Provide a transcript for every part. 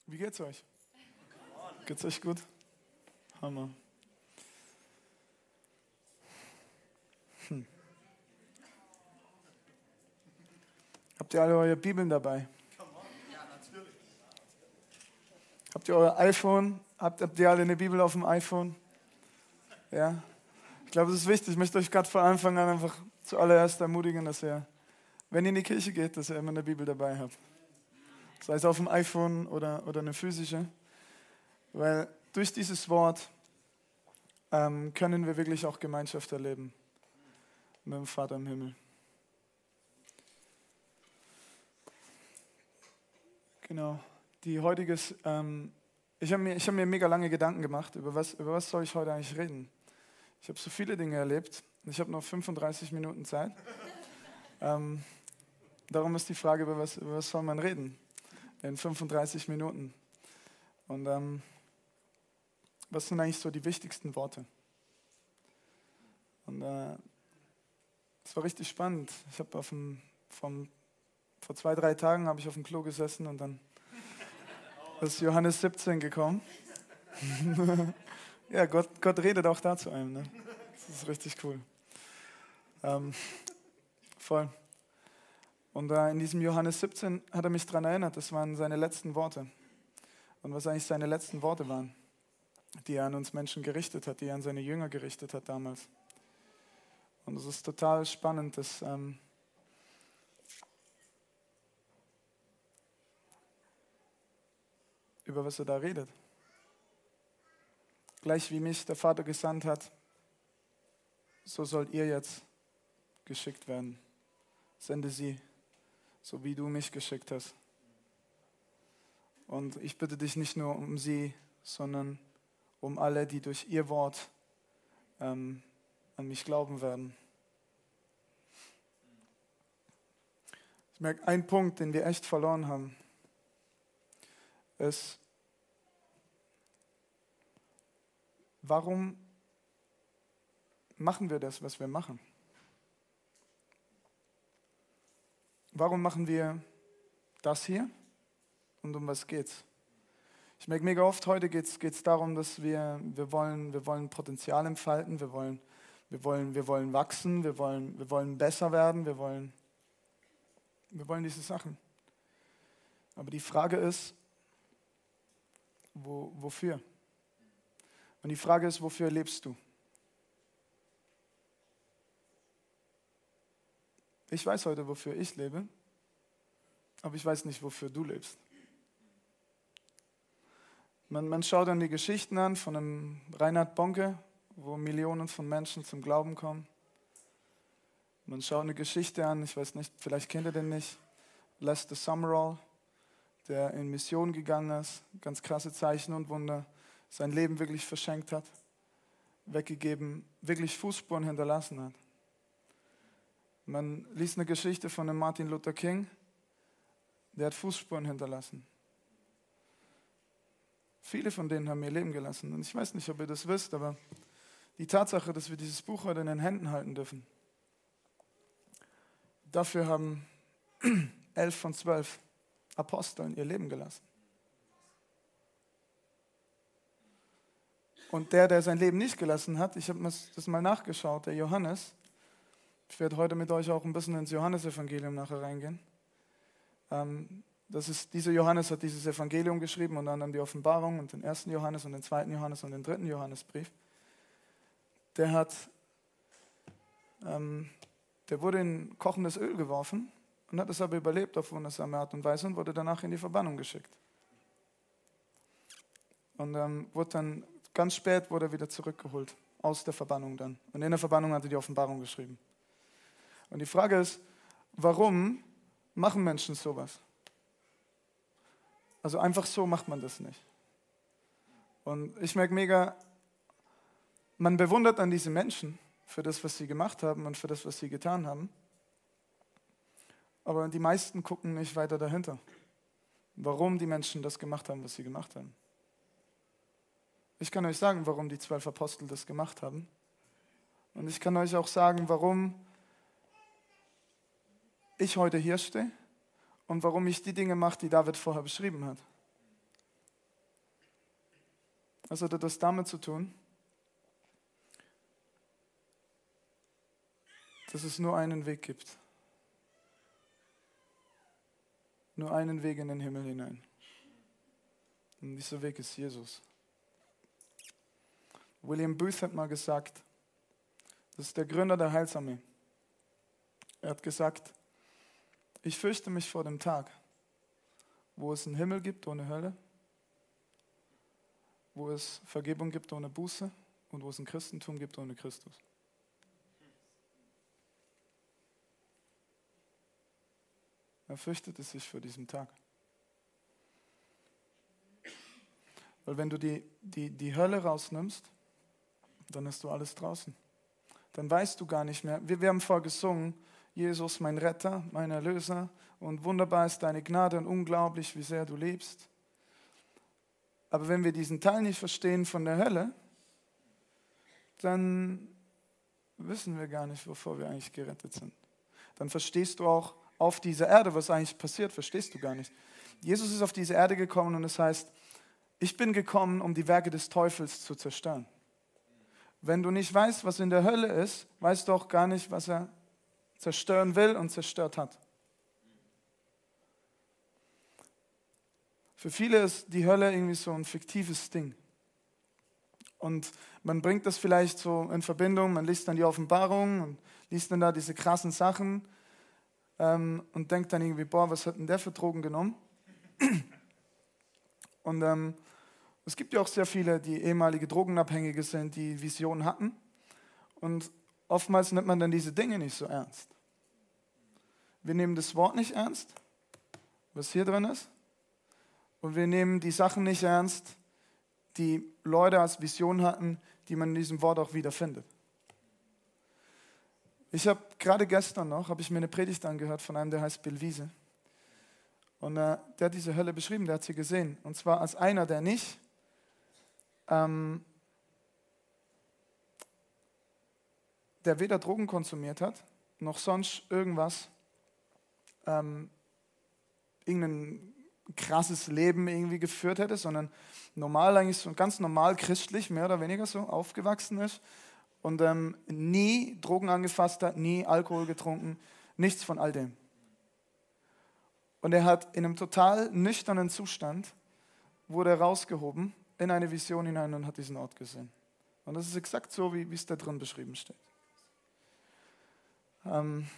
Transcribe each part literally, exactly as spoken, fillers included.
Wie geht's euch? Geht's euch gut? Hammer. Hm. Habt ihr alle eure Bibeln dabei? Ja, natürlich. Habt ihr euer iPhone? Habt, habt ihr alle eine Bibel auf dem iPhone? Ja? Ich glaube, es ist wichtig. Ich möchte euch gerade von Anfang an einfach zuallererst ermutigen, dass ihr, wenn ihr in die Kirche geht, dass ihr immer eine Bibel dabei habt. Sei es auf dem iPhone oder, oder eine physische. Weil durch dieses Wort ähm, können wir wirklich auch Gemeinschaft erleben mit dem Vater im Himmel. Genau. Die heutige, ähm, ich habe mir, ich hab mir mega lange Gedanken gemacht, über was, über was soll ich heute eigentlich reden. Ich habe so viele Dinge erlebt und ich habe noch fünfunddreißig Minuten Zeit. ähm, darum ist die Frage, über was, über was soll man reden in fünfunddreißig Minuten. Und ähm, was sind eigentlich so die wichtigsten Worte? Und äh, es war richtig spannend. Ich habe auf dem, vom, vor zwei, drei Tagen habe ich auf dem Klo gesessen und dann ist Johannes siebzehn gekommen. Ja, Gott, Gott redet auch da zu einem. Ne? Das ist richtig cool. Ähm, voll. Und äh, in diesem Johannes siebzehn hat er mich daran erinnert, das waren seine letzten Worte. Und was eigentlich seine letzten Worte waren, die er an uns Menschen gerichtet hat, die er an seine Jünger gerichtet hat damals. Und es ist total spannend, dass ähm, über was er da redet. Gleich wie mich der Vater gesandt hat, so sollt ihr jetzt geschickt werden. Sende sie, so wie du mich geschickt hast. Und ich bitte dich nicht nur um sie, sondern um alle, die durch ihr Wort ähm, an mich glauben werden. Ich merke, ein Punkt, den wir echt verloren haben, ist, warum machen wir das, was wir machen? Warum machen wir das hier und um was geht's? Ich merke mega oft, heute geht es darum, dass wir, wir, wollen, wir wollen Potenzial entfalten, wir wollen, wir wollen, wir wollen wachsen, wir wollen, wir wollen besser werden, wir wollen, wir wollen diese Sachen. Aber die Frage ist, wo, wofür? Und die Frage ist, wofür lebst du? Ich weiß heute, wofür ich lebe, aber ich weiß nicht, wofür du lebst. Man, man schaut dann die Geschichten an von einem Reinhard Bonke, wo Millionen von Menschen zum Glauben kommen. Man schaut eine Geschichte an, ich weiß nicht, vielleicht kennt ihr den nicht, Lester Summerall, der in Mission gegangen ist, ganz krasse Zeichen und Wunder, sein Leben wirklich verschenkt hat, weggegeben, wirklich Fußspuren hinterlassen hat. Man liest eine Geschichte von dem Martin Luther King, der hat Fußspuren hinterlassen. Viele von denen haben ihr Leben gelassen. Und ich weiß nicht, ob ihr das wisst, aber die Tatsache, dass wir dieses Buch heute in den Händen halten dürfen, dafür haben elf von zwölf Aposteln ihr Leben gelassen. Und der, der sein Leben nicht gelassen hat, ich habe das mal nachgeschaut, der Johannes, ich werde heute mit euch auch ein bisschen ins Johannesevangelium nachher reingehen. Ähm, das ist, dieser Johannes hat dieses Evangelium geschrieben und dann die Offenbarung und den ersten Johannes und den zweiten Johannes und den dritten Johannesbrief. Der hat, ähm, der wurde in kochendes Öl geworfen und hat es aber überlebt auf wundersame Art und Weise und wurde danach in die Verbannung geschickt. Und ähm, wurde dann, ganz spät wurde er wieder zurückgeholt, aus der Verbannung dann. Und in der Verbannung hat er die Offenbarung geschrieben. Und die Frage ist, warum machen Menschen sowas? Also einfach so macht man das nicht. Und ich merke mega, man bewundert an diese Menschen für das, was sie gemacht haben und für das, was sie getan haben. Aber die meisten gucken nicht weiter dahinter, warum die Menschen das gemacht haben, was sie gemacht haben. Ich kann euch sagen, warum die zwölf Apostel das gemacht haben. Und ich kann euch auch sagen, warum ich heute hier stehe und warum ich die Dinge mache, die David vorher beschrieben hat. Was hat das damit zu tun? Dass es nur einen Weg gibt. Nur einen Weg in den Himmel hinein. Und dieser Weg ist Jesus. William Booth hat mal gesagt, das ist der Gründer der Heilsarmee. Er hat gesagt, ich fürchte mich vor dem Tag, wo es einen Himmel gibt ohne Hölle, wo es Vergebung gibt ohne Buße und wo es ein Christentum gibt ohne Christus. Er fürchtete sich vor diesem Tag. Weil wenn du die, die, die Hölle rausnimmst, dann hast du alles draußen. Dann weißt du gar nicht mehr. Wir, wir haben vorher gesungen, Jesus, mein Retter, mein Erlöser, und wunderbar ist deine Gnade und unglaublich, wie sehr du liebst. Aber wenn wir diesen Teil nicht verstehen von der Hölle, dann wissen wir gar nicht, wovor wir eigentlich gerettet sind. Dann verstehst du auch auf dieser Erde, was eigentlich passiert, verstehst du gar nicht. Jesus ist auf diese Erde gekommen und es heißt, ich bin gekommen, um die Werke des Teufels zu zerstören. Wenn du nicht weißt, was in der Hölle ist, weißt du auch gar nicht, was er zerstören will und zerstört hat. Für viele ist die Hölle irgendwie so ein fiktives Ding. Und man bringt das vielleicht so in Verbindung, man liest dann die Offenbarung und liest dann da diese krassen Sachen ähm, und denkt dann irgendwie, boah, was hat denn der für Drogen genommen? Und ähm, es gibt ja auch sehr viele, die ehemalige Drogenabhängige sind, die Visionen hatten. Und oftmals nimmt man dann diese Dinge nicht so ernst. Wir nehmen das Wort nicht ernst, was hier drin ist. Und wir nehmen die Sachen nicht ernst, die Leute als Vision hatten, die man in diesem Wort auch wiederfindet. Ich habe gerade gestern noch, habe ich mir eine Predigt angehört von einem, der heißt Bill Wiese. Und äh, der hat diese Hölle beschrieben, der hat sie gesehen. Und zwar als einer, der nicht ähm, der weder Drogen konsumiert hat, noch sonst irgendwas, ähm, irgendein krasses Leben irgendwie geführt hätte, sondern normal eigentlich so ganz normal christlich, mehr oder weniger so aufgewachsen ist und ähm, nie Drogen angefasst hat, nie Alkohol getrunken, nichts von all dem. Und er hat in einem total nüchternen Zustand, wurde er rausgehoben in eine Vision hinein und hat diesen Ort gesehen. Und das ist exakt so, wie, wie es da drin beschrieben steht. Ähm,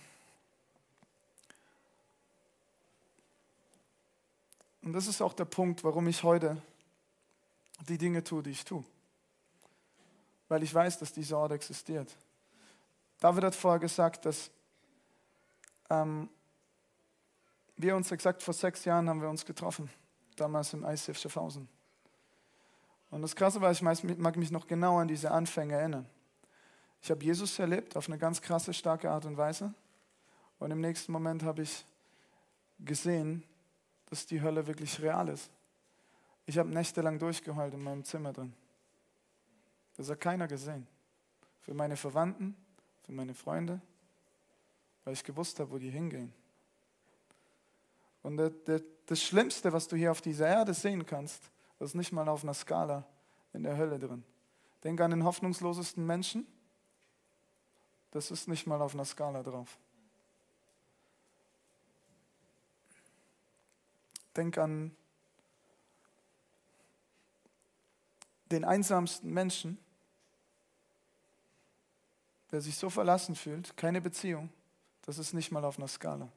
Und das ist auch der Punkt, warum ich heute die Dinge tue, die ich tue. Weil ich weiß, dass dieser Ort existiert. David hat vorher gesagt, dass ähm, wir uns exakt vor sechs Jahren haben wir uns getroffen. Damals im I C F Schaffhausen. Und das Krasse war, ich mag mich noch genau an diese Anfänge erinnern. Ich habe Jesus erlebt auf eine ganz krasse, starke Art und Weise. Und im nächsten Moment habe ich gesehen, dass die Hölle wirklich real ist. Ich habe nächtelang durchgeheult in meinem Zimmer drin. Das hat keiner gesehen. Für meine Verwandten, für meine Freunde, weil ich gewusst habe, wo die hingehen. Und das, das, das Schlimmste, was du hier auf dieser Erde sehen kannst, das ist nicht mal auf einer Skala in der Hölle drin. Denk an den hoffnungslosesten Menschen, das ist nicht mal auf einer Skala drauf. Denk an den einsamsten Menschen, der sich so verlassen fühlt, keine Beziehung, das ist nicht mal auf einer Skala.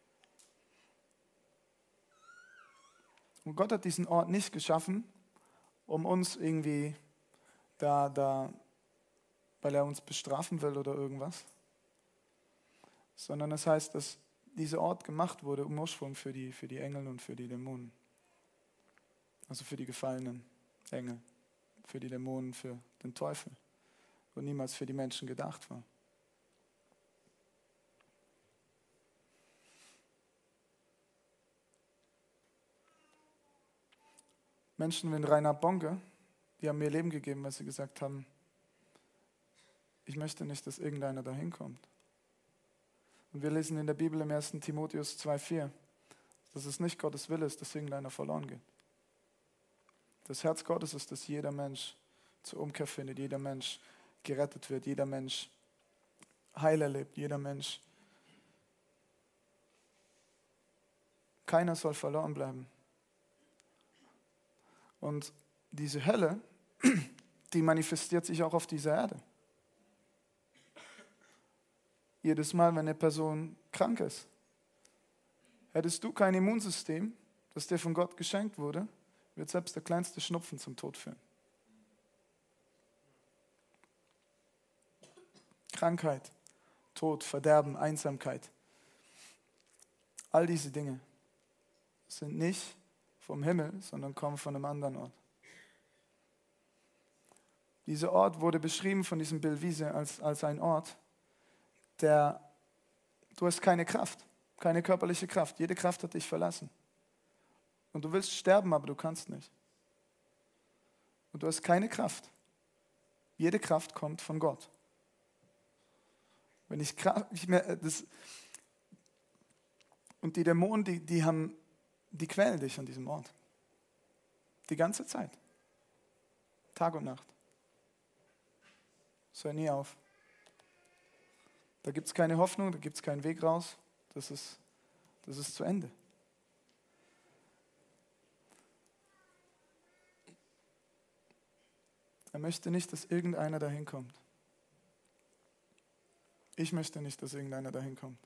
Und Gott hat diesen Ort nicht geschaffen, um uns irgendwie da, da, weil er uns bestrafen will oder irgendwas, sondern es heißt, dass dieser Ort gemacht wurde, um Ursprung für die, für die Engel und für die Dämonen. Also für die gefallenen Engel, für die Dämonen, für den Teufel. Und niemals für die Menschen gedacht war. Menschen wie Reinhard Bonke, die haben mir Leben gegeben, weil sie gesagt haben, ich möchte nicht, dass irgendeiner dahin kommt. Und wir lesen in der Bibel im ersten Timotheus zwei vier, dass es nicht Gottes Wille ist, dass irgendeiner verloren geht. Das Herz Gottes ist, dass jeder Mensch zur Umkehr findet, jeder Mensch gerettet wird, jeder Mensch Heil erlebt, jeder Mensch. Keiner soll verloren bleiben. Und diese Hölle, die manifestiert sich auch auf dieser Erde. Jedes Mal, wenn eine Person krank ist. Hättest du kein Immunsystem, das dir von Gott geschenkt wurde, wird selbst der kleinste Schnupfen zum Tod führen. Krankheit, Tod, Verderben, Einsamkeit. All diese Dinge sind nicht vom Himmel, sondern kommen von einem anderen Ort. Dieser Ort wurde beschrieben von diesem Bill Wiese als, als ein Ort, der, du hast keine Kraft, keine körperliche Kraft. Jede Kraft hat dich verlassen. Und du willst sterben, aber du kannst nicht. Und du hast keine Kraft. Jede Kraft kommt von Gott. Wenn ich, ich mehr, das, und die Dämonen, die, die, haben, die quälen dich an diesem Ort. Die ganze Zeit. Tag und Nacht. Es hört nie auf. Da gibt es keine Hoffnung, da gibt es keinen Weg raus. Das ist, das ist zu Ende. Er möchte nicht, dass irgendeiner dahin kommt. Ich möchte nicht, dass irgendeiner dahin kommt.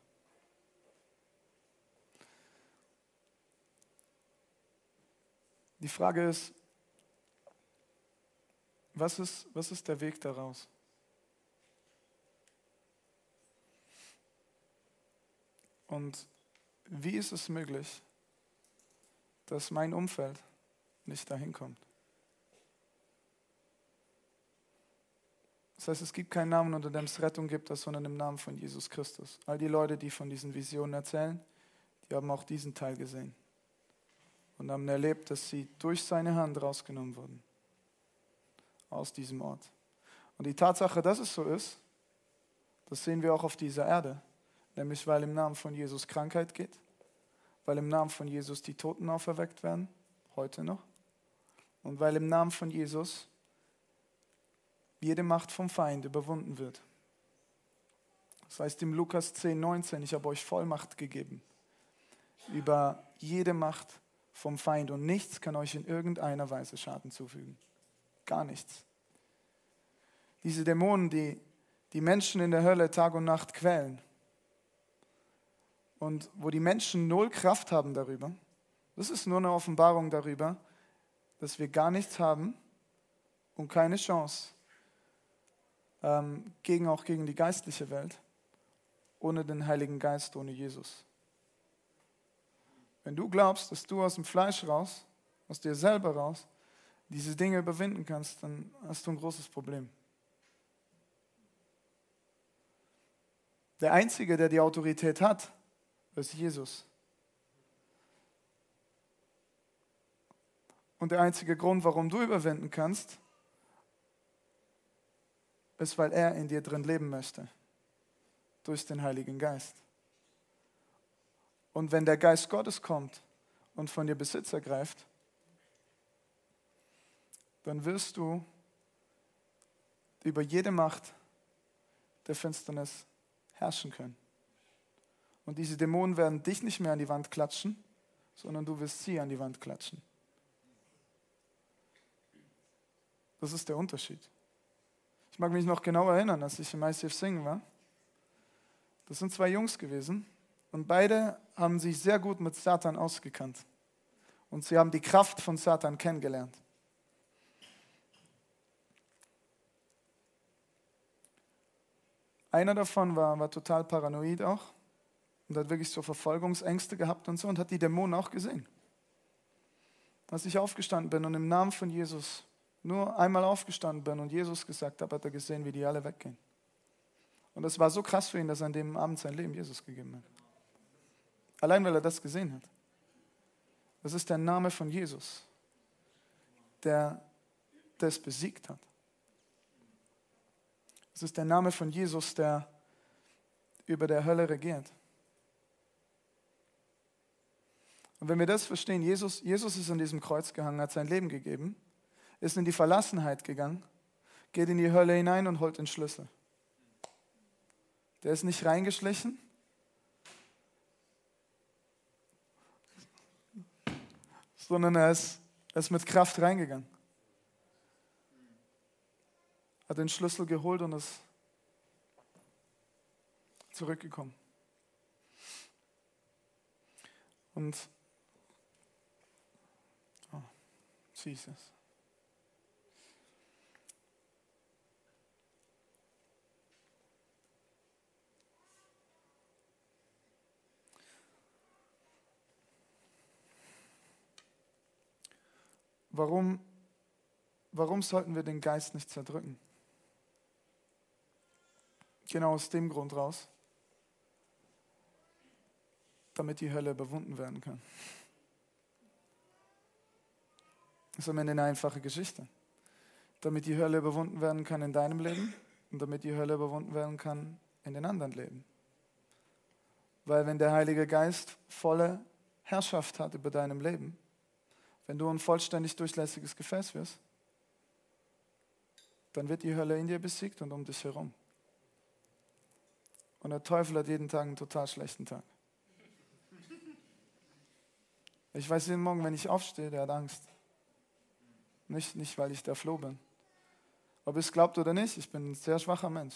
Die Frage ist, was ist, was ist der Weg daraus? Und wie ist es möglich, dass mein Umfeld nicht dahin kommt? Das heißt, es gibt keinen Namen, unter dem es Rettung gibt, sondern im Namen von Jesus Christus. All die Leute, die von diesen Visionen erzählen, die haben auch diesen Teil gesehen und haben erlebt, dass sie durch seine Hand rausgenommen wurden aus diesem Ort. Und die Tatsache, dass es so ist, das sehen wir auch auf dieser Erde, nämlich weil im Namen von Jesus Krankheit geht, weil im Namen von Jesus die Toten auferweckt werden, heute noch, und weil im Namen von Jesus jede Macht vom Feind überwunden wird. Das heißt im Lukas zehn, neunzehn, ich habe euch Vollmacht gegeben über jede Macht vom Feind und nichts kann euch in irgendeiner Weise Schaden zufügen. Gar nichts. Diese Dämonen, die die Menschen in der Hölle Tag und Nacht quälen und wo die Menschen null Kraft haben darüber, das ist nur eine Offenbarung darüber, dass wir gar nichts haben und keine Chance ähm, gegen auch gegen die geistliche Welt ohne den Heiligen Geist, ohne Jesus. Wenn du glaubst, dass du aus dem Fleisch raus, aus dir selber raus, diese Dinge überwinden kannst, dann hast du ein großes Problem. Der Einzige, der die Autorität hat, ist Jesus. Und der einzige Grund, warum du überwinden kannst, ist, weil er in dir drin leben möchte. Durch den Heiligen Geist. Und wenn der Geist Gottes kommt und von dir Besitz ergreift, dann wirst du über jede Macht der Finsternis herrschen können. Und diese Dämonen werden dich nicht mehr an die Wand klatschen, sondern du wirst sie an die Wand klatschen. Das ist der Unterschied. Ich mag mich noch genau erinnern, als ich im I C F singen war. Das sind zwei Jungs gewesen und beide haben sich sehr gut mit Satan ausgekannt. Und sie haben die Kraft von Satan kennengelernt. Einer davon war, war total paranoid auch und hat wirklich so Verfolgungsängste gehabt und so und hat die Dämonen auch gesehen. Als ich aufgestanden bin und im Namen von Jesus nur einmal aufgestanden bin und Jesus gesagt habe, hat er gesehen, wie die alle weggehen. Und das war so krass für ihn, dass er an dem Abend sein Leben Jesus gegeben hat. Allein, weil er das gesehen hat. Das ist der Name von Jesus, der das besiegt hat. Das ist der Name von Jesus, der über der Hölle regiert. Und wenn wir das verstehen, Jesus, Jesus ist an diesem Kreuz gehangen, hat sein Leben gegeben, ist in die Verlassenheit gegangen, geht in die Hölle hinein und holt den Schlüssel. Der ist nicht reingeschlichen, sondern er ist, er ist mit Kraft reingegangen. Hat den Schlüssel geholt und ist zurückgekommen. Und oh, Jesus. Warum, warum sollten wir den Geist nicht zerdrücken? Genau aus dem Grund raus, damit die Hölle überwunden werden kann. Das ist am Ende eine einfache Geschichte. Damit die Hölle überwunden werden kann in deinem Leben und damit die Hölle überwunden werden kann in den anderen Leben. Weil wenn der Heilige Geist volle Herrschaft hat über deinem Leben, wenn du ein vollständig durchlässiges Gefäß wirst, dann wird die Hölle in dir besiegt und um dich herum. Und der Teufel hat jeden Tag einen total schlechten Tag. Ich weiß jeden Morgen, wenn ich aufstehe, der hat Angst. Nicht, nicht, weil ich der Floh bin. Ob ihr es glaubt oder nicht, ich bin ein sehr schwacher Mensch.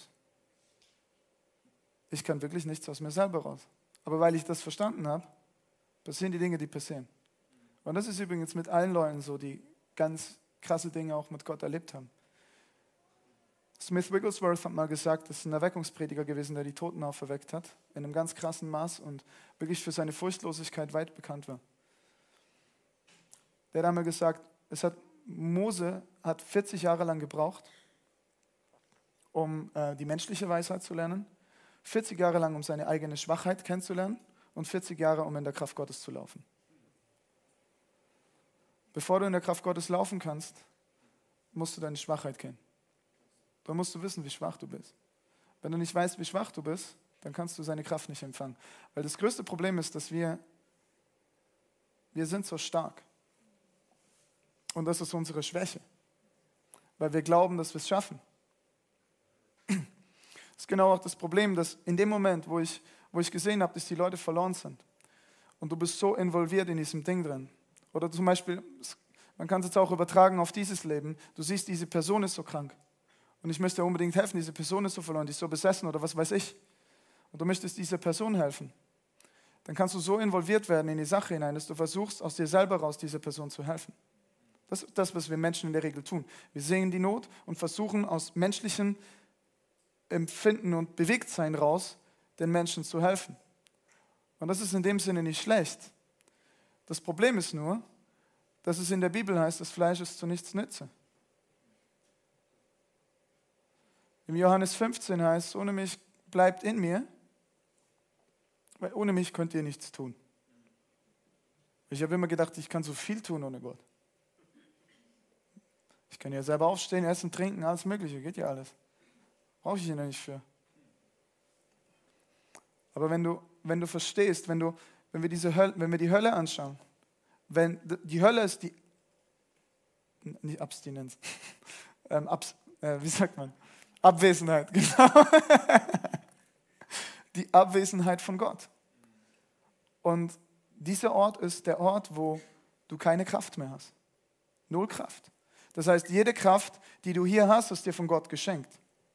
Ich kann wirklich nichts aus mir selber raus. Aber weil ich das verstanden habe, passieren die Dinge, die passieren. Und das ist übrigens mit allen Leuten so, die ganz krasse Dinge auch mit Gott erlebt haben. Smith Wigglesworth hat mal gesagt, das ist ein Erweckungsprediger gewesen, der die Toten auferweckt hat, in einem ganz krassen Maß und wirklich für seine Furchtlosigkeit weit bekannt war. Der hat einmal gesagt, es hat, Mose hat vierzig Jahre lang gebraucht, um äh, die menschliche Weisheit zu lernen, vierzig Jahre lang, um seine eigene Schwachheit kennenzulernen und vierzig Jahre, um in der Kraft Gottes zu laufen. Bevor du in der Kraft Gottes laufen kannst, musst du deine Schwachheit kennen. Dann musst du wissen, wie schwach du bist. Wenn du nicht weißt, wie schwach du bist, dann kannst du seine Kraft nicht empfangen. Weil das größte Problem ist, dass wir, wir sind so stark. Und das ist unsere Schwäche. Weil wir glauben, dass wir es schaffen. Das ist genau auch das Problem, dass in dem Moment, wo ich, wo ich gesehen habe, dass die Leute verloren sind und du bist so involviert in diesem Ding drin, oder zum Beispiel, man kann es jetzt auch übertragen auf dieses Leben, du siehst, diese Person ist so krank und ich möchte unbedingt helfen, diese Person ist so verloren, die ist so besessen oder was weiß ich, und du möchtest dieser Person helfen, dann kannst du so involviert werden in die Sache hinein, dass du versuchst, aus dir selber raus dieser Person zu helfen. Das ist das, was wir Menschen in der Regel tun. Wir sehen die Not und versuchen aus menschlichem Empfinden und Bewegtsein raus, den Menschen zu helfen. Und das ist in dem Sinne nicht schlecht. Das Problem ist nur, dass es in der Bibel heißt, das Fleisch ist zu nichts nütze. Im Johannes fünfzehn heißt es, ohne mich bleibt in mir, weil ohne mich könnt ihr nichts tun. Ich habe immer gedacht, ich kann so viel tun ohne Gott. Ich kann ja selber aufstehen, essen, trinken, alles Mögliche, geht ja alles. Brauche ich ihn ja nicht für. Aber wenn du, wenn du verstehst, wenn, du, wenn, wir diese Hölle, wenn wir die Hölle anschauen, wenn die Hölle ist die, nicht Abstinenz, ähm, Abs, äh, wie sagt man? Abwesenheit, genau. Die Abwesenheit von Gott. Und dieser Ort ist der Ort, wo du keine Kraft mehr hast. Null Kraft. Das heißt, jede Kraft, die du hier hast, ist dir von Gott geschenkt.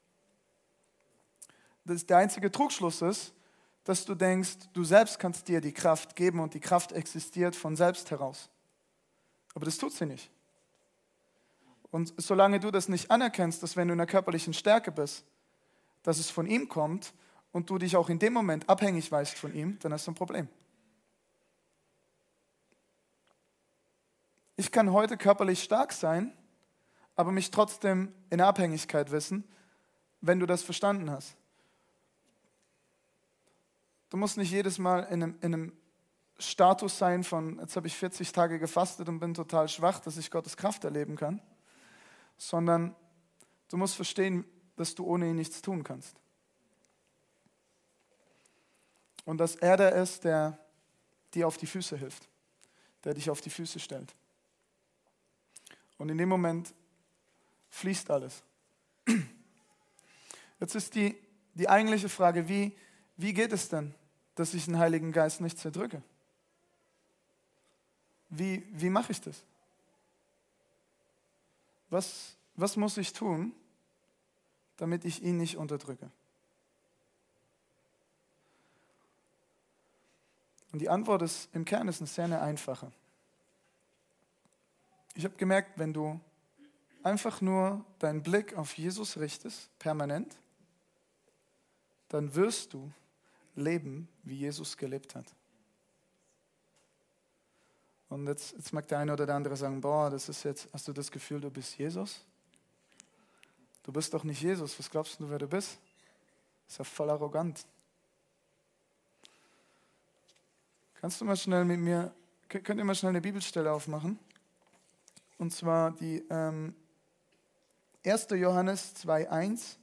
Das der einzige Trugschluss ist, dass du denkst, du selbst kannst dir die Kraft geben und die Kraft existiert von selbst heraus. Aber das tut sie nicht. Und solange du das nicht anerkennst, dass wenn du in der körperlichen Stärke bist, dass es von ihm kommt und du dich auch in dem Moment abhängig weißt von ihm, dann hast du ein Problem. Ich kann heute körperlich stark sein, aber mich trotzdem in Abhängigkeit wissen, wenn du das verstanden hast. Du musst nicht jedes Mal in einem, in einem Status sein von, jetzt habe ich vierzig Tage gefastet und bin total schwach, dass ich Gottes Kraft erleben kann, sondern du musst verstehen, dass du ohne ihn nichts tun kannst. Und dass er der ist, der dir auf die Füße hilft, der dich auf die Füße stellt. Und in dem Moment, fließt alles. Jetzt ist die, die eigentliche Frage, wie, wie geht es denn, dass ich den Heiligen Geist nicht zerdrücke? Wie, wie mache ich das? Was, was muss ich tun, damit ich ihn nicht unterdrücke? Und die Antwort ist im Kern ist eine sehr eine einfache. Ich habe gemerkt, wenn du einfach nur deinen Blick auf Jesus richtest, permanent, dann wirst du leben, wie Jesus gelebt hat. Und jetzt, jetzt mag der eine oder der andere sagen, boah, das ist jetzt, hast du das Gefühl, du bist Jesus? Du bist doch nicht Jesus, was glaubst du, wer du bist? Das ist ja voll arrogant. Kannst du mal schnell mit mir, könnt ihr mal schnell eine Bibelstelle aufmachen? Und zwar die ähm, erster Johannes zwei eins.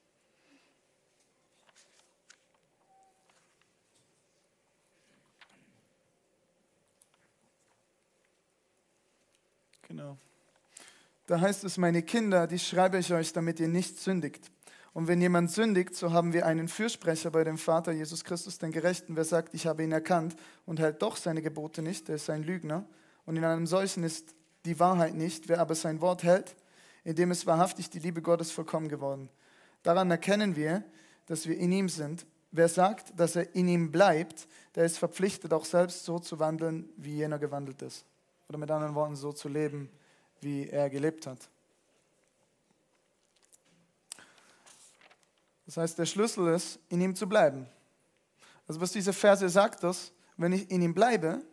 Genau. Da heißt es, meine Kinder, die schreibe ich euch, damit ihr nicht sündigt. Und wenn jemand sündigt, so haben wir einen Fürsprecher bei dem Vater, Jesus Christus, den Gerechten. Wer sagt, ich habe ihn erkannt und hält doch seine Gebote nicht, der ist ein Lügner. Und in einem solchen ist die Wahrheit nicht. Wer aber sein Wort hält, in dem ist wahrhaftig die Liebe Gottes vollkommen geworden. Daran erkennen wir, dass wir in ihm sind. Wer sagt, dass er in ihm bleibt, der ist verpflichtet, auch selbst so zu wandeln, wie jener gewandelt ist. Oder mit anderen Worten, so zu leben, wie er gelebt hat. Das heißt, der Schlüssel ist, in ihm zu bleiben. Also was diese Verse sagt, ist, wenn ich in ihm bleibe,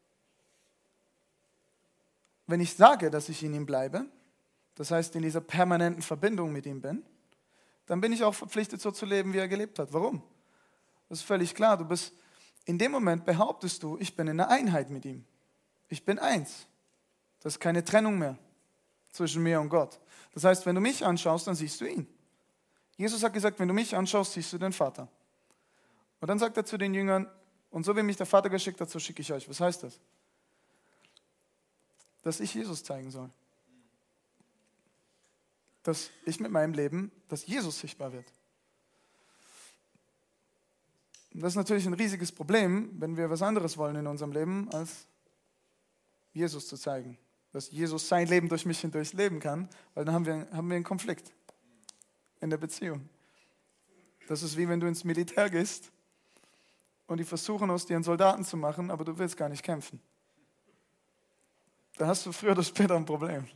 wenn ich sage, dass ich in ihm bleibe, das heißt, in dieser permanenten Verbindung mit ihm bin, dann bin ich auch verpflichtet, so zu leben, wie er gelebt hat. Warum? Das ist völlig klar. Du bist, in dem Moment behauptest du, ich bin in einer Einheit mit ihm. Ich bin eins. Das ist keine Trennung mehr zwischen mir und Gott. Das heißt, wenn du mich anschaust, dann siehst du ihn. Jesus hat gesagt, wenn du mich anschaust, siehst du den Vater. Und dann sagt er zu den Jüngern, und so wie mich der Vater geschickt hat, so schicke ich euch. Was heißt das? Dass ich Jesus zeigen soll. Dass ich mit meinem Leben, dass Jesus sichtbar wird. Und das ist natürlich ein riesiges Problem, wenn wir was anderes wollen in unserem Leben, als Jesus zu zeigen. Dass Jesus sein Leben durch mich hindurch leben kann, weil dann haben wir, haben wir einen Konflikt in der Beziehung. Das ist wie wenn du ins Militär gehst und die versuchen aus dir einen Soldaten zu machen, aber du willst gar nicht kämpfen. Da hast du früher oder später ein Problem.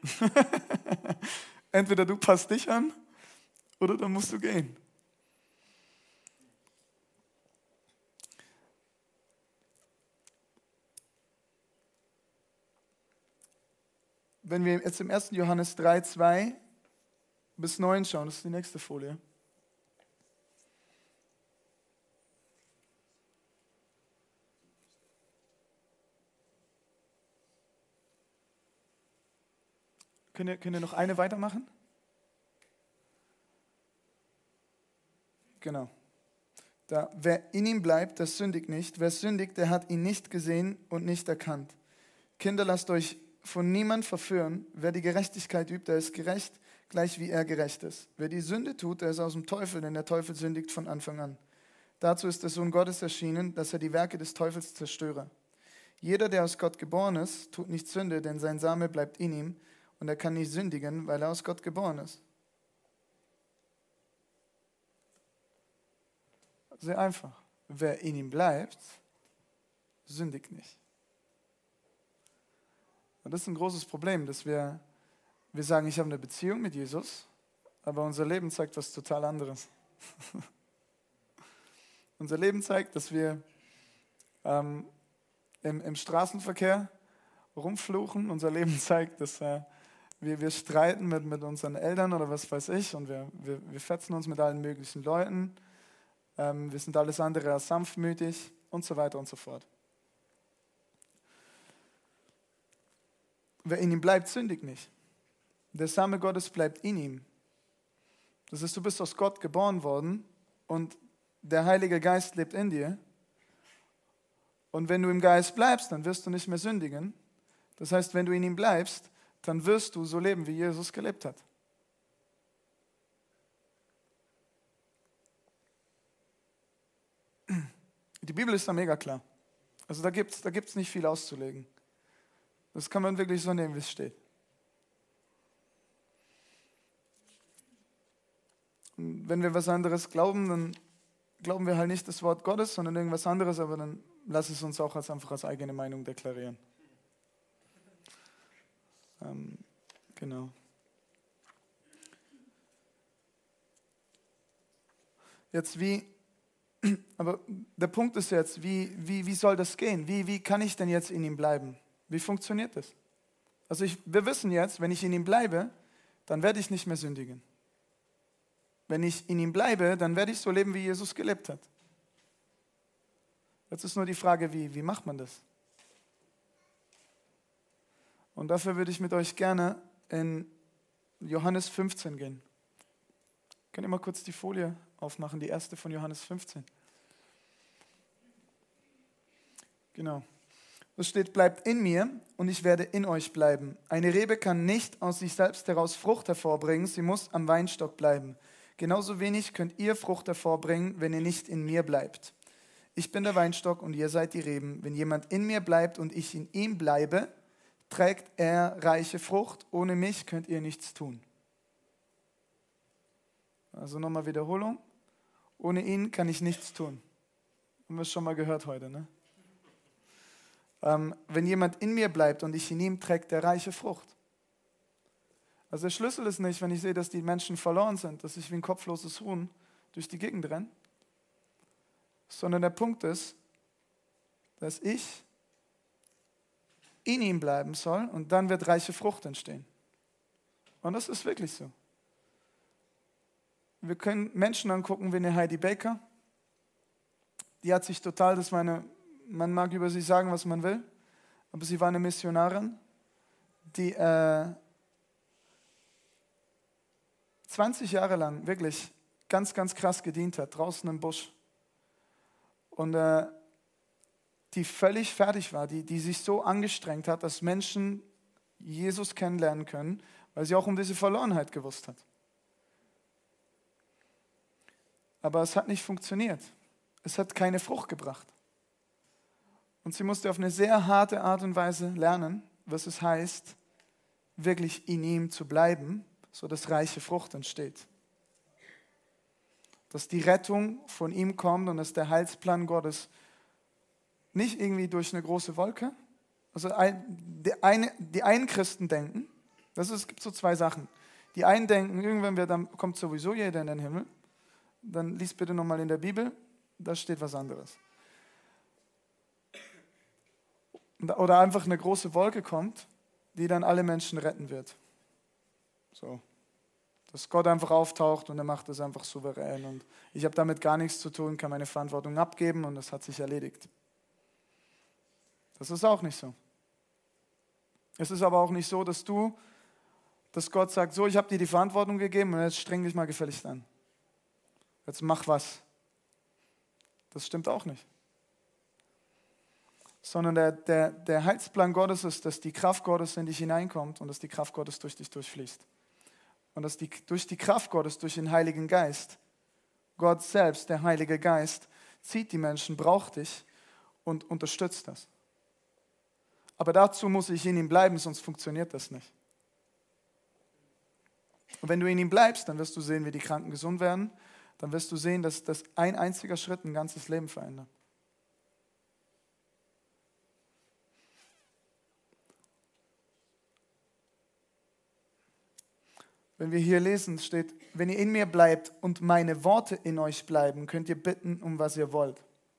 Entweder du passt dich an oder dann musst du gehen. Wenn wir jetzt im ersten Johannes drei, zwei bis neun schauen, das ist die nächste Folie. Könnt ihr, könnt ihr noch eine weitermachen? Genau. Da, wer in ihm bleibt, der sündigt nicht. Wer sündigt, der hat ihn nicht gesehen und nicht erkannt. Kinder, lasst euch von niemand verführen. Wer die Gerechtigkeit übt, der ist gerecht, gleich wie er gerecht ist. Wer die Sünde tut, der ist aus dem Teufel, denn der Teufel sündigt von Anfang an. Dazu ist der Sohn Gottes erschienen, dass er die Werke des Teufels zerstöre. Jeder, der aus Gott geboren ist, tut nicht Sünde, denn sein Same bleibt in ihm und er kann nicht sündigen, weil er aus Gott geboren ist. Sehr einfach. Wer in ihm bleibt, sündigt nicht. Und das ist ein großes Problem, dass wir, wir sagen, ich habe eine Beziehung mit Jesus, aber unser Leben zeigt was total anderes. Unser Leben zeigt, dass wir ähm, im, im Straßenverkehr rumfluchen. Unser Leben zeigt, dass äh, wir, wir streiten mit, mit unseren Eltern oder was weiß ich und wir, wir, wir fetzen uns mit allen möglichen Leuten. Ähm, wir sind alles andere als sanftmütig und so weiter und so fort. Wer in ihm bleibt, sündigt nicht. Der Same Gottes bleibt in ihm. Das heißt, du bist aus Gott geboren worden und der Heilige Geist lebt in dir. Und wenn du im Geist bleibst, dann wirst du nicht mehr sündigen. Das heißt, wenn du in ihm bleibst, dann wirst du so leben, wie Jesus gelebt hat. Die Bibel ist da mega klar. Also da gibt es da gibt's nicht viel auszulegen. Das kann man wirklich so nehmen, wie es steht. Und wenn wir was anderes glauben, dann glauben wir halt nicht das Wort Gottes, sondern irgendwas anderes, aber dann lass es uns auch als, einfach als eigene Meinung deklarieren. Ähm, genau. Jetzt wie, aber der Punkt ist jetzt, wie, wie, wie soll das gehen? Wie, wie kann ich denn jetzt in ihm bleiben? Wie funktioniert das? Also ich, wir wissen jetzt, wenn ich in ihm bleibe, dann werde ich nicht mehr sündigen. Wenn ich in ihm bleibe, dann werde ich so leben, wie Jesus gelebt hat. Jetzt ist nur die Frage, wie, wie macht man das? Und dafür würde ich mit euch gerne in Johannes fünfzehn gehen. Könnt ihr mal kurz die Folie aufmachen, die erste von Johannes fünfzehn. Genau. Da steht, bleibt in mir und ich werde in euch bleiben. Eine Rebe kann nicht aus sich selbst heraus Frucht hervorbringen, sie muss am Weinstock bleiben. Genauso wenig könnt ihr Frucht hervorbringen, wenn ihr nicht in mir bleibt. Ich bin der Weinstock und ihr seid die Reben. Wenn jemand in mir bleibt und ich in ihm bleibe, trägt er reiche Frucht. Ohne mich könnt ihr nichts tun. Also nochmal Wiederholung. Ohne ihn kann ich nichts tun. Haben wir es schon mal gehört heute, ne? Ähm, wenn jemand in mir bleibt und ich in ihm, trägt er reiche Frucht. Also der Schlüssel ist nicht, wenn ich sehe, dass die Menschen verloren sind, dass ich wie ein kopfloses Huhn durch die Gegend renne, sondern der Punkt ist, dass ich in ihm bleiben soll und dann wird reiche Frucht entstehen. Und das ist wirklich so. Wir können Menschen angucken wie eine Heidi Baker. Die hat sich total, das meine, man mag über sie sagen, was man will, aber sie war eine Missionarin, die äh, zwanzig Jahre lang wirklich ganz, ganz krass gedient hat, draußen im Busch. Und äh, die völlig fertig war, die, die sich so angestrengt hat, dass Menschen Jesus kennenlernen können, weil sie auch um diese Verlorenheit gewusst hat. Aber es hat nicht funktioniert. Es hat keine Frucht gebracht. Und sie musste auf eine sehr harte Art und Weise lernen, was es heißt, wirklich in ihm zu bleiben, sodass reiche Frucht entsteht. Dass die Rettung von ihm kommt und dass der Heilsplan Gottes nicht irgendwie durch eine große Wolke, also die, eine, die einen Christen denken, das ist, es gibt so zwei Sachen. Die einen denken, irgendwann wird, dann kommt sowieso jeder in den Himmel. Dann lies bitte nochmal in der Bibel, da steht was anderes. Oder einfach eine große Wolke kommt, die dann alle Menschen retten wird. So. Dass Gott einfach auftaucht und er macht das einfach souverän. Und ich habe damit gar nichts zu tun, kann meine Verantwortung abgeben und das hat sich erledigt. Das ist auch nicht so. Es ist aber auch nicht so, dass du, dass Gott sagt, so, ich habe dir die Verantwortung gegeben und jetzt streng dich mal gefälligst an. Jetzt mach was. Das stimmt auch nicht. Sondern der, der, der Heilsplan Gottes ist, dass die Kraft Gottes in dich hineinkommt und dass die Kraft Gottes durch dich durchfließt. Und dass die, durch die Kraft Gottes, durch den Heiligen Geist, Gott selbst, der Heilige Geist, zieht die Menschen, braucht dich und unterstützt das. Aber dazu muss ich in ihm bleiben, sonst funktioniert das nicht. Und wenn du in ihm bleibst, dann wirst du sehen, wie die Kranken gesund werden. Dann wirst du sehen, dass, dass ein einziger Schritt ein ganzes Leben verändert. Wenn wir hier lesen, steht, wenn ihr in mir bleibt und meine Worte in euch bleiben, könnt ihr bitten, um was ihr wollt.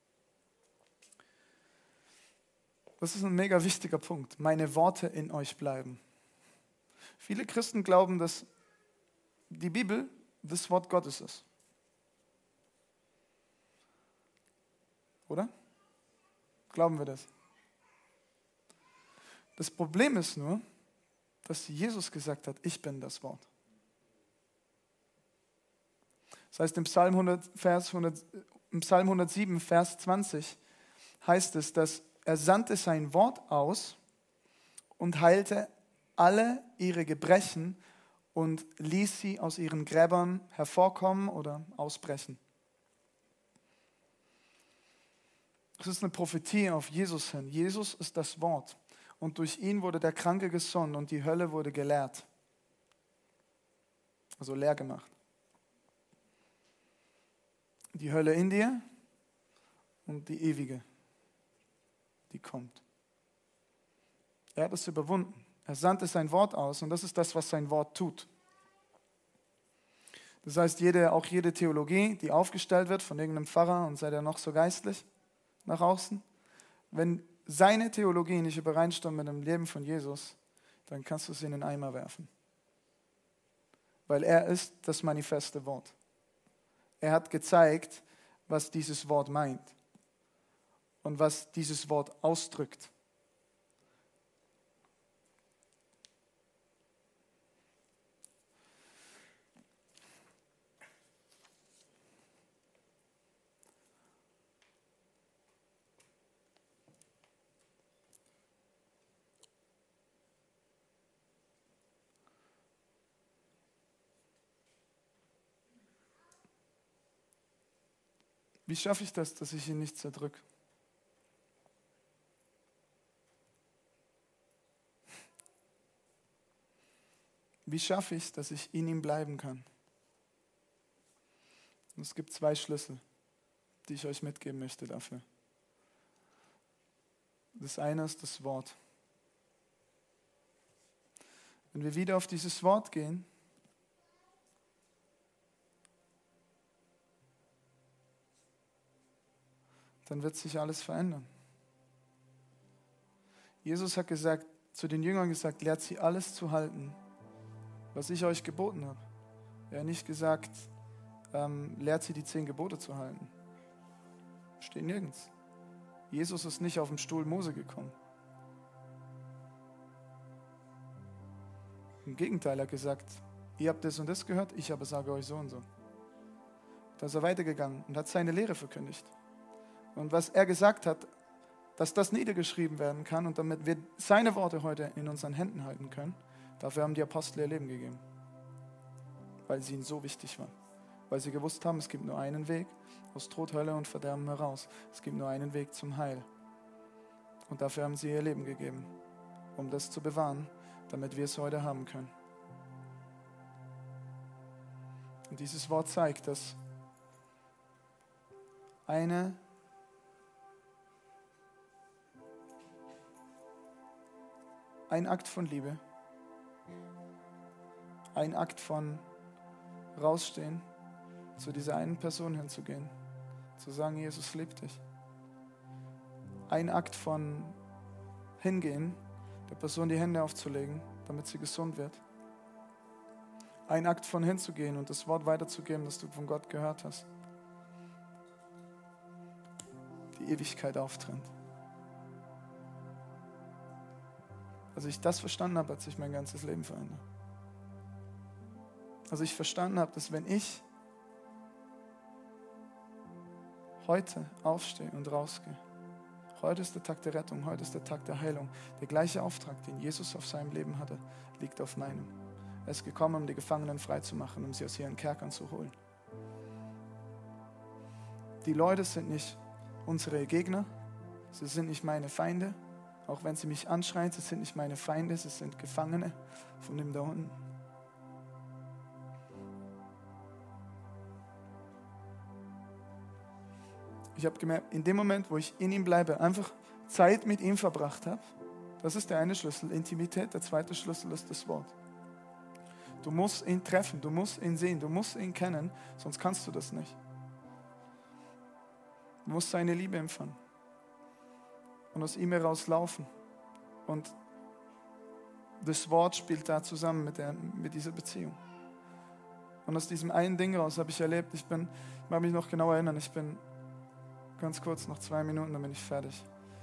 Das ist ein mega wichtiger Punkt. Meine Worte in euch bleiben. Viele Christen glauben, dass die Bibel das Wort Gottes ist. Oder? Glauben wir das? Das Problem ist nur, dass Jesus gesagt hat, ich bin das Wort. Das heißt, im Psalm, hundert, Vers hundert, im Psalm hundertsieben, Vers zwanzig heißt es, dass er sandte sein Wort aus und heilte alle ihre Gebrechen und ließ sie aus ihren Gräbern hervorkommen oder ausbrechen. Es ist eine Prophetie auf Jesus hin. Jesus ist das Wort. Und durch ihn wurde der Kranke gesund und die Hölle wurde geleert. Also leer gemacht. Die Hölle in dir und die ewige, die kommt. Er hat es überwunden. Er sandte sein Wort aus und das ist das, was sein Wort tut. Das heißt, jede, auch jede Theologie, die aufgestellt wird von irgendeinem Pfarrer und sei der noch so geistlich nach außen, wenn seine Theologie nicht übereinstimmt mit dem Leben von Jesus, dann kannst du sie in den Eimer werfen. Weil er ist das manifeste Wort. Er hat gezeigt, was dieses Wort meint und was dieses Wort ausdrückt. Wie schaffe ich das, dass ich ihn nicht zerdrücke? Wie schaffe ich es, dass ich in ihm bleiben kann? Und es gibt zwei Schlüssel, die ich euch mitgeben möchte dafür. Das eine ist das Wort. Wenn wir wieder auf dieses Wort gehen, dann wird sich alles verändern. Jesus hat gesagt, zu den Jüngern gesagt, lehrt sie alles zu halten, was ich euch geboten habe. Er hat nicht gesagt, ähm, lehrt sie die zehn Gebote zu halten. Steht nirgends. Jesus ist nicht auf dem Stuhl Mose gekommen. Im Gegenteil, er hat gesagt, ihr habt das und das gehört, ich aber sage euch so und so. Da ist er weitergegangen und hat seine Lehre verkündigt. Und was er gesagt hat, dass das niedergeschrieben werden kann und damit wir seine Worte heute in unseren Händen halten können, dafür haben die Apostel ihr Leben gegeben. Weil sie ihnen so wichtig waren. Weil sie gewusst haben, es gibt nur einen Weg aus Tod, Hölle und Verderben heraus. Es gibt nur einen Weg zum Heil. Und dafür haben sie ihr Leben gegeben, um das zu bewahren, damit wir es heute haben können. Und dieses Wort zeigt, dass eine Ein Akt von Liebe, ein Akt von rausstehen, zu dieser einen Person hinzugehen, zu sagen, Jesus liebt dich. Ein Akt von hingehen, der Person die Hände aufzulegen, damit sie gesund wird. Ein Akt von hinzugehen und das Wort weiterzugeben, das du von Gott gehört hast. Die Ewigkeit auftrennt. Als ich das verstanden habe, hat sich mein ganzes Leben verändert. Als ich verstanden habe, dass wenn ich heute aufstehe und rausgehe, heute ist der Tag der Rettung, heute ist der Tag der Heilung, der gleiche Auftrag, den Jesus auf seinem Leben hatte, liegt auf meinem. Er ist gekommen, um die Gefangenen freizumachen, um sie aus ihren Kerkern zu holen. Die Leute sind nicht unsere Gegner, sie sind nicht meine Feinde. Auch wenn sie mich anschreien, sie sind nicht meine Feinde, sie sind Gefangene von dem da unten. Ich habe gemerkt, in dem Moment, wo ich in ihm bleibe, einfach Zeit mit ihm verbracht habe, das ist der eine Schlüssel, Intimität. Der zweite Schlüssel ist das Wort. Du musst ihn treffen, du musst ihn sehen, du musst ihn kennen, sonst kannst du das nicht. Du musst seine Liebe empfangen. Und aus ihm heraus laufen. Und das Wort spielt da zusammen mit, der, mit dieser Beziehung. Und aus diesem einen Ding raus habe ich erlebt, ich bin, ich mag mich noch genau erinnern, ich bin ganz kurz, noch zwei Minuten, dann bin ich fertig.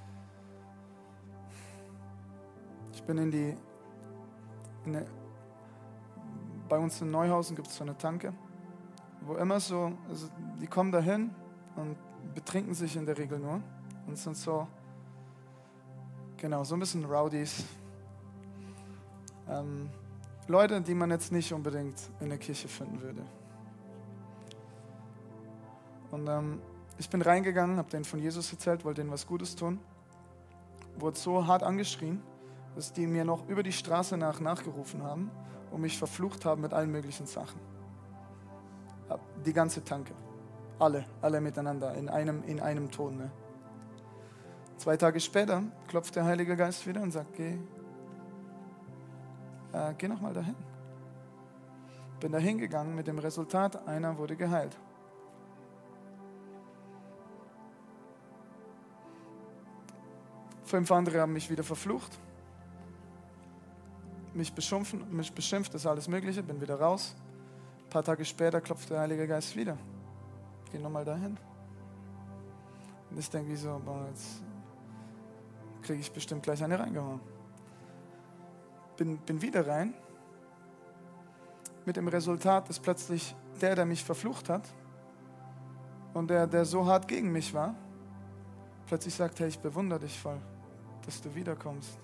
Ich bin in die, in eine, bei uns in Neuhausen gibt es so eine Tanke, wo immer so, also die kommen da hin und betrinken sich in der Regel nur und sind so, genau, so ein bisschen Rowdies. Ähm, Leute, die man jetzt nicht unbedingt in der Kirche finden würde. Und ähm, Ich bin reingegangen, habe denen von Jesus erzählt, wollte denen was Gutes tun. Wurde so hart angeschrien, dass die mir noch über die Straße nach nachgerufen haben und mich verflucht haben mit allen möglichen Sachen. Die ganze Tanke. Alle, alle miteinander, in einem, in einem Ton. Ne? Zwei Tage später klopft der Heilige Geist wieder und sagt, geh, äh, geh nochmal dahin. Bin da hingegangen mit dem Resultat, einer wurde geheilt. Fünf andere haben mich wieder verflucht, mich beschimpft, mich beschimpft, das ist alles Mögliche, bin wieder raus. Ein paar Tage später klopft der Heilige Geist wieder. Geh nochmal dahin. Und ich denke, wieso, boah, jetzt kriege ich bestimmt gleich eine reingehauen. Bin, bin wieder rein, mit dem Resultat, dass plötzlich der, der mich verflucht hat und der, der so hart gegen mich war, plötzlich sagt, hey, ich bewundere dich voll, dass du wiederkommst.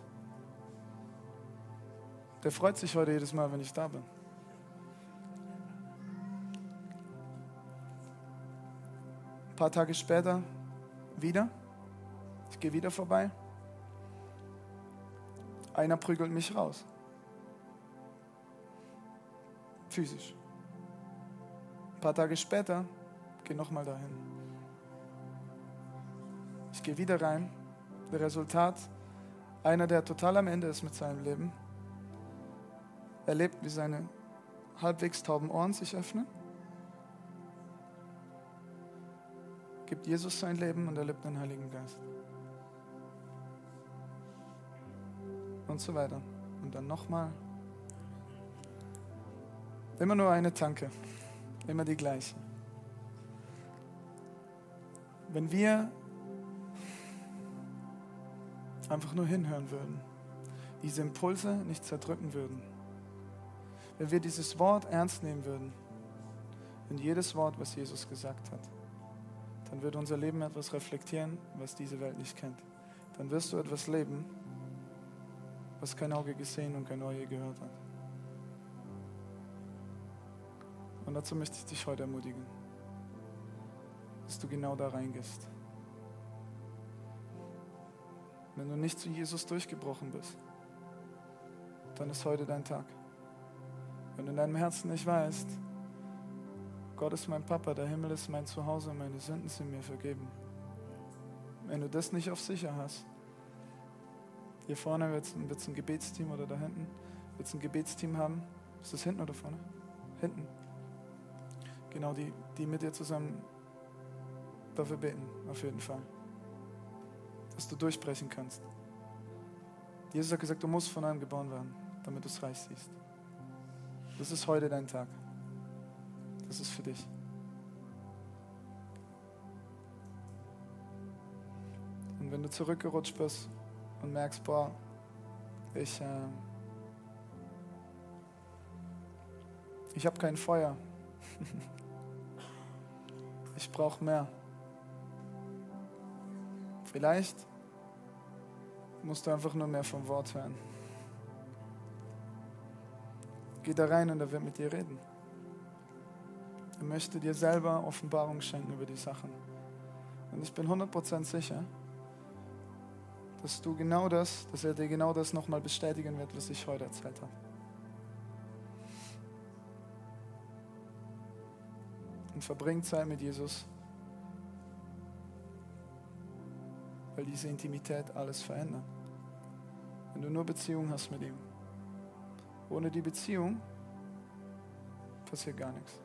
Der freut sich heute jedes Mal, wenn ich da bin. Ein paar Tage später wieder. Ich gehe wieder vorbei. Einer prügelt mich raus. Physisch. Ein paar Tage später gehe nochmal dahin. Ich gehe wieder rein. Das Resultat, einer, der total am Ende ist mit seinem Leben, erlebt, wie seine halbwegs tauben Ohren sich öffnen, gibt Jesus sein Leben und erlebt den Heiligen Geist. Und so weiter. Und dann nochmal. Immer nur eine Tanke. Immer die gleiche. Wenn wir einfach nur hinhören würden, diese Impulse nicht zerdrücken würden, wenn wir dieses Wort ernst nehmen würden und jedes Wort, was Jesus gesagt hat, dann würde unser Leben etwas reflektieren, was diese Welt nicht kennt. Dann wirst du etwas leben, was kein Auge gesehen und kein Ohr je gehört hat. Und dazu möchte ich dich heute ermutigen, dass du genau da reingehst. Wenn du nicht zu Jesus durchgebrochen bist, dann ist heute dein Tag. Wenn du in deinem Herzen nicht weißt, Gott ist mein Papa, der Himmel ist mein Zuhause, meine Sünden sind mir vergeben. Wenn du das nicht auf sicher hast, hier vorne wird es ein Gebetsteam oder da hinten wird es ein Gebetsteam haben. Ist das hinten oder vorne? Hinten. Genau, die, die mit dir zusammen dafür beten, auf jeden Fall. Dass du durchbrechen kannst. Jesus hat gesagt, du musst von neuem geboren werden, damit du es reich siehst. Das ist heute dein Tag. Das ist für dich. Und wenn du zurückgerutscht bist und merkst, boah, ich, äh, ich habe kein Feuer. Ich brauche mehr. Vielleicht musst du einfach nur mehr vom Wort hören. Geh da rein und er wird mit dir reden. Er möchte dir selber Offenbarung schenken über die Sachen. Und ich bin hundert Prozent sicher, dass du genau das, dass er dir genau das nochmal bestätigen wird, was ich heute erzählt habe. Und verbring Zeit mit Jesus, weil diese Intimität alles verändert. Wenn du nur Beziehung hast mit ihm. Ohne die Beziehung passiert gar nichts.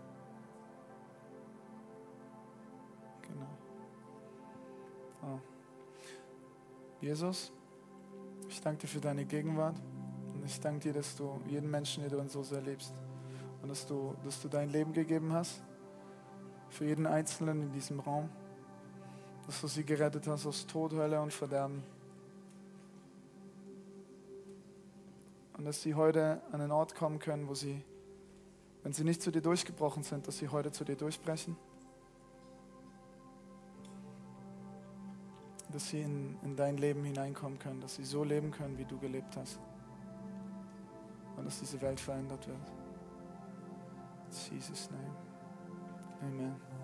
Genau. Oh. Jesus, ich danke dir für deine Gegenwart und ich danke dir, dass du jeden Menschen hier drin so sehr liebst und dass du, dass du dein Leben gegeben hast für jeden Einzelnen in diesem Raum, dass du sie gerettet hast aus Tod, Hölle und Verderben und dass sie heute an einen Ort kommen können, wo sie, wenn sie nicht zu dir durchgebrochen sind, dass sie heute zu dir durchbrechen. Dass sie in, in dein Leben hineinkommen können, dass sie so leben können, wie du gelebt hast. Und dass diese Welt verändert wird. In Jesus' name. Amen.